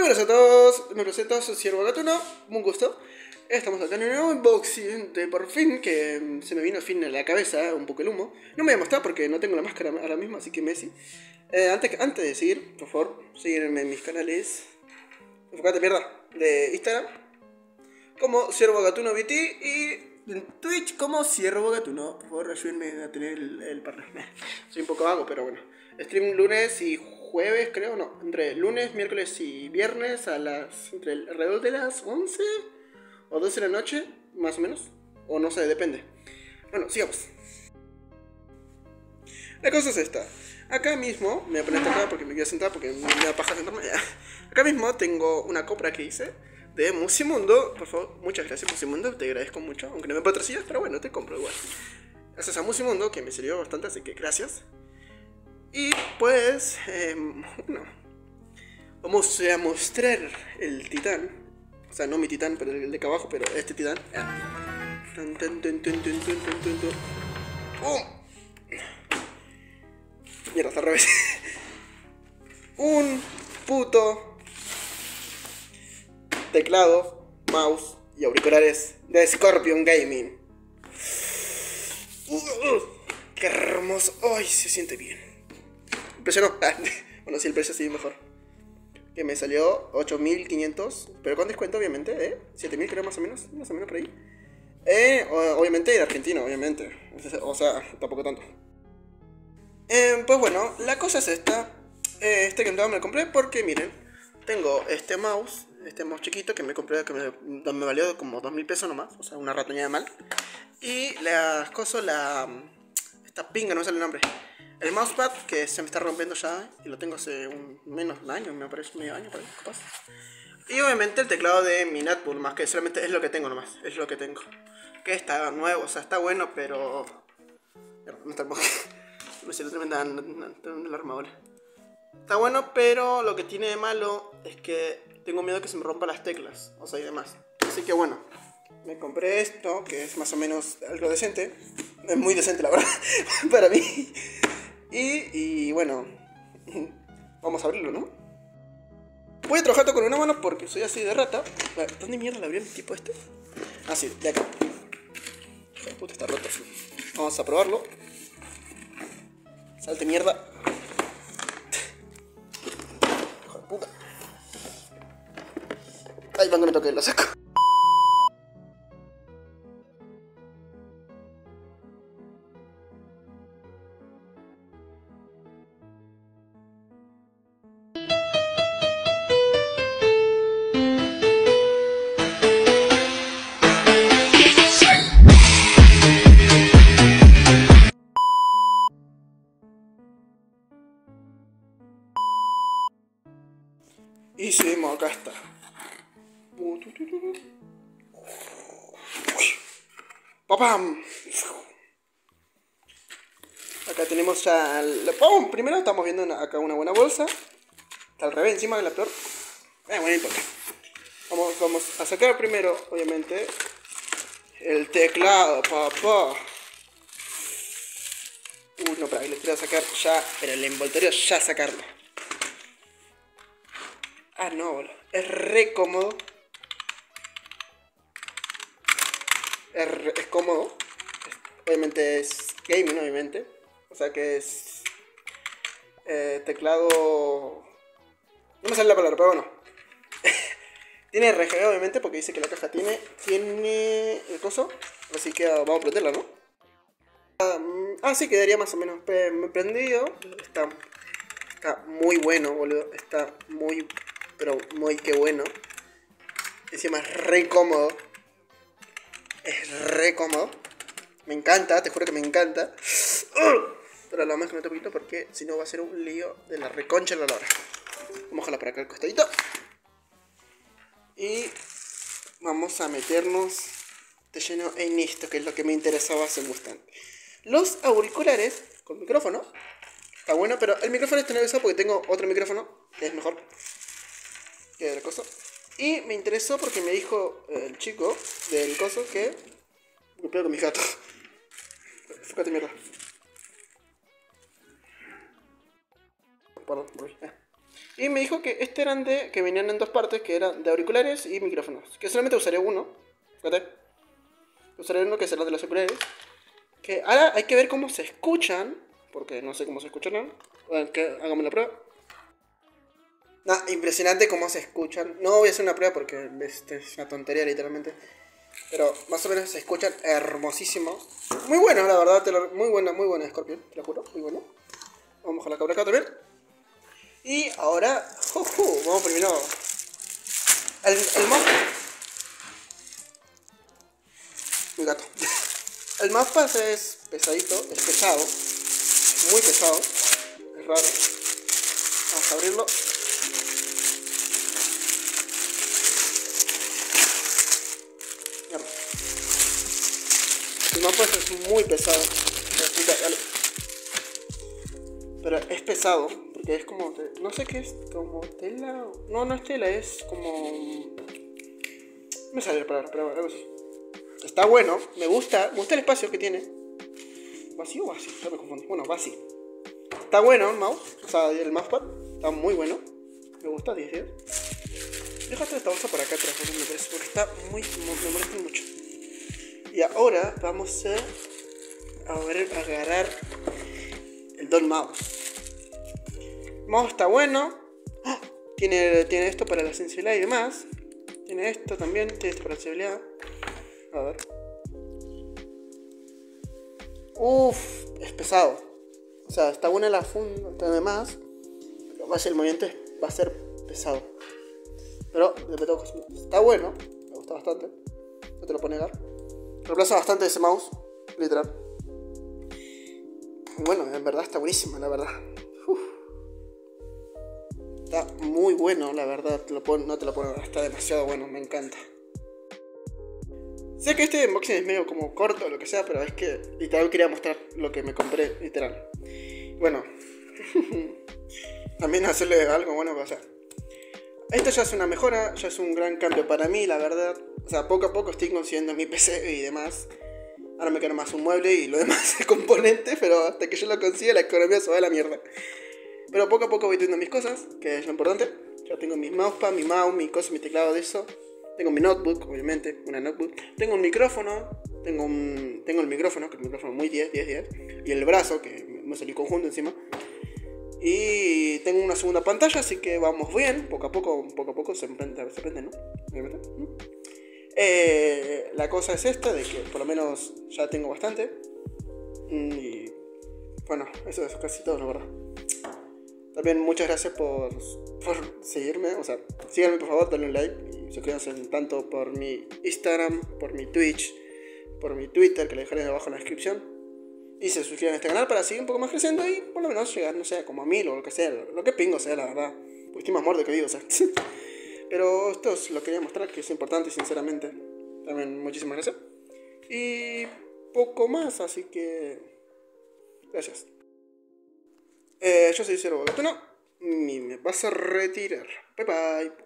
Buenas a todos, me presento, soy Ciervo Gatuno, un gusto. Estamos acá en un nuevo unboxing de por fin, que se me vino al fin en la cabeza un poco el humo. No me voy a mostrar porque no tengo la máscara ahora mismo, así que Messi. Antes de seguir, por favor, síguenme en mis canales. Enfocate, mierda, de Instagram como Ciervo Gatuno BT y en Twitch como Ciervo Gatuno. Por favor, ayúdenme a tener el partner. Soy un poco vago, pero bueno. Stream lunes y jueves, creo, no. Entre lunes, miércoles y viernes alrededor de las 11 o 12 de la noche, más o menos. O no sé, depende. Bueno, sigamos. La cosa es esta. Acá mismo, me voy a poner acá porque me quiero sentar porque me da paja sentarme. Acá mismo tengo una compra que hice de Musimundo. Por favor, muchas gracias Musimundo, te agradezco mucho. Aunque no me patrocinas, pero bueno, te compro igual. Gracias a Musimundo, que me sirvió bastante, así que gracias. Y pues, bueno, vamos a mostrar el titán. O sea, no mi titán, pero el de acá abajo, pero este titán. ¡Pum! Mierda, está al revés. Un puto teclado, mouse y auriculares de Scorpion Gaming. ¡Qué hermoso! ¡Ay, se siente bien! Impresionó. Bueno, sí, el precio sí mejor. Que me salió 8.500, pero con descuento, obviamente, 7.000 creo más o menos por ahí. Obviamente en argentino, obviamente. O sea, tampoco tanto. Pues bueno, la cosa es esta. Este teclado me lo compré porque, miren, tengo este mouse chiquito que me compré, que me valió como 2.000 pesos nomás. O sea, una ratoñada mal. Y esta pinga, no me sale el nombre. El mousepad que se me está rompiendo ya y lo tengo hace menos de un año, me parece, medio año por ahí, capaz. Y obviamente el teclado de mi netbook, más que solamente es lo que tengo nomás, es lo que tengo. Que está nuevo, o sea, está bueno, pero... No está bueno. Me salió tremenda alarma ahora. Está bueno, pero lo que tiene de malo es que tengo miedo que se me rompan las teclas, o sea, y demás. Así que bueno, me compré esto, que es más o menos algo decente. Es muy decente, la verdad, para mí. Y bueno, vamos a abrirlo, ¿no? Voy a trabajar todo con una mano porque soy así de rata. ¿Dónde mierda la abrió el tipo este? Ah, sí, de acá. Hijo de puta, está roto. Vamos a probarlo. Salte mierda. Hijo de puta. Ay, cuando me toque lo saco. Y seguimos, acá está. ¡Papam! Acá tenemos ya... Primero estamos viendo acá una buena bolsa. Está al revés, encima de la peor. Bueno, importa. Vamos a sacar primero, obviamente, el teclado, papá. No, para que lo quiero sacar ya, pero el envoltorio ya sacarlo. Ah, no, boludo. Es re cómodo. Es cómodo. Obviamente es gaming, obviamente. O sea que es teclado... No me sale la palabra, pero bueno. Tiene RGB, obviamente, porque dice que la caja tiene el coso. Así que vamos a prenderla, ¿no? Sí, quedaría más o menos prendido. Está muy bueno, boludo. Está muy, pero muy que bueno. Encima es re cómodo. Es re cómodo. Me encanta, te juro que me encanta. Pero lo más que me un poquito porque si no va a ser un lío de la reconcha de la lora. Vamos a jalar para acá al costadito. Y vamos a meternos de lleno en esto, que es lo que me interesaba hace bastante. Los auriculares con micrófono. Está bueno, pero el micrófono este no lo he usado porque tengo otro micrófono que es mejor que el coso. Y me interesó porque me dijo el chico del coso que... Me pego con mis gatos. Fíjate mierda. Perdón, voy. Y me dijo que eran que venían en dos partes, que eran de auriculares y micrófonos. Que solamente usaré uno. Fíjate. Usaré uno que será de los auriculares. Que ahora hay que ver cómo se escuchan. Porque no sé cómo se escuchan. Bueno, hágame la prueba. Nah, impresionante cómo se escuchan. No voy a hacer una prueba porque es una tontería literalmente. Pero más o menos se escuchan hermosísimo. Muy bueno, la verdad. Muy buena Scorpion, te lo juro. Muy bueno. Vamos a la cabra acá también. Y ahora, vamos primero. El mouse. Mi gato. El mousepad es pesadito, es pesado. Muy pesado. Es raro. Vamos a abrirlo. El mousepad es muy pesado. Pero es pesado. Porque es como, no sé qué es, como tela. No, no es tela, es como... No me sale la palabra, pero algo así. Está bueno, me gusta el espacio que tiene. ¿Vacío o vacío? Ya me confundí. Bueno, vacío. Está bueno el mouse, o sea, el mousepad. Está muy bueno. Me gusta, 10 10. Déjate esta bolsa por acá atrás, me parece, porque está muy... me molesta mucho. Y ahora vamos a agarrar el Doll Mouse. El mouse está bueno. ¡Oh! Tiene esto para la sensibilidad y demás. Tiene esto también, tiene esto para la sensibilidad. A ver. Uff, es pesado. O sea, está buena la funda y demás. Pero el movimiento va a ser pesado. Pero está bueno. Me gusta bastante. No te lo puedo negar. Reemplaza bastante ese mouse. Literal. Y bueno, en verdad está buenísimo, la verdad. Uf. Está muy bueno, la verdad. No te lo puedo negar. Está demasiado bueno, me encanta. Sé que este unboxing es medio como corto o lo que sea, pero es que literal quería mostrar lo que me compré, literal. Bueno, también hacerle algo bueno, o sea, esto ya es una mejora, ya es un gran cambio para mí, la verdad. O sea, poco a poco estoy consiguiendo mi PC y demás. Ahora me queda más un mueble y lo demás es componente, pero hasta que yo lo consiga la economía se va a la mierda. Pero poco a poco voy teniendo mis cosas, que es lo importante. Ya tengo mis mousepad, mi mouse, mi cosa, mi teclado de eso. Tengo mi notebook, obviamente, una notebook. Tengo un micrófono, tengo el micrófono, que es un micrófono muy 10. Y el brazo, que me salió conjunto encima. Y tengo una segunda pantalla, así que vamos bien. Poco a poco se aprende, ¿no? La cosa es esta, de que por lo menos ya tengo bastante. Y bueno, eso es casi todo, la verdad. También muchas gracias por seguirme. O sea, síganme por favor, denle un like. Y suscríbanse tanto por mi Instagram, por mi Twitch, por mi Twitter, que le dejaré abajo en la descripción. Y se suscriban a este canal para seguir un poco más creciendo y por lo menos llegar, no sé, como a 1000 o lo que sea. Lo que pingo sea, la verdad. Porque estoy más muerto que vivo, o sea. Pero esto es lo que quería mostrar, que es importante, sinceramente. También muchísimas gracias. Y poco más, así que... gracias. Yo soy Cero Gatuno y me vas a retirar. Bye bye.